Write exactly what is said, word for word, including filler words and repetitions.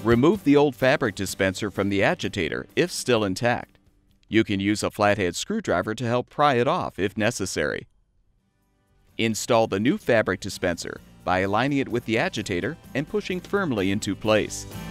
Remove the old fabric dispenser from the agitator if still intact. You can use a flathead screwdriver to help pry it off if necessary. Install the new fabric dispenser by aligning it with the agitator and pushing firmly into place.